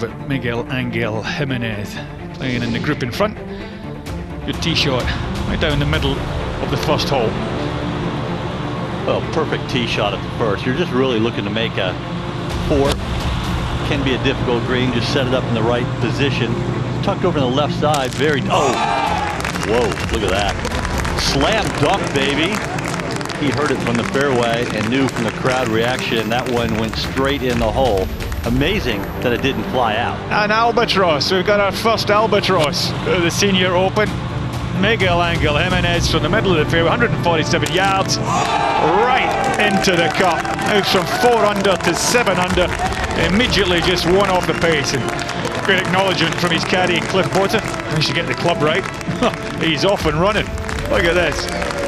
of it, Miguel Angel Jimenez, playing in the group in front. Good tee shot, right down the middle of the first hole. Well, perfect tee shot at the first. You're just really looking to make a 4. Can be a difficult green. Just set it up in the right position. Tucked over on the left side. Very. Oh, whoa! Look at that. Slam dunk, baby. He heard it from the fairway and knew from the crowd reaction that one went straight in the hole. Amazing that it didn't fly out. An albatross. We've got our first albatross at the Senior Open. Miguel Angel Jimenez from the middle of the fairway, 147 yards, right into the cup. Moves from 4 under to 7 under. Immediately just one off the pace. And great acknowledgement from his caddy, Cliff Bota. Managed to get the club right. He's off and running. Look at this.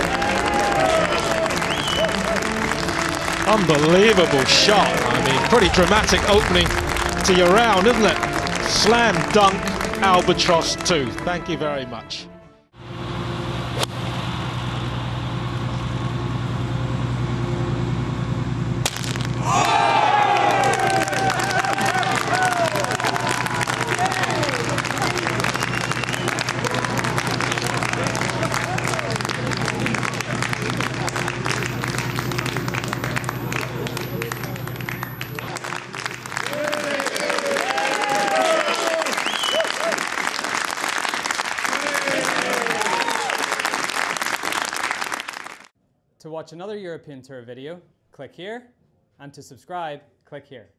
Unbelievable shot. I mean, pretty dramatic opening to your round, isn't it? Slam dunk, albatross 2. Thank you very much. To watch another European Tour video, click here, and to subscribe, click here.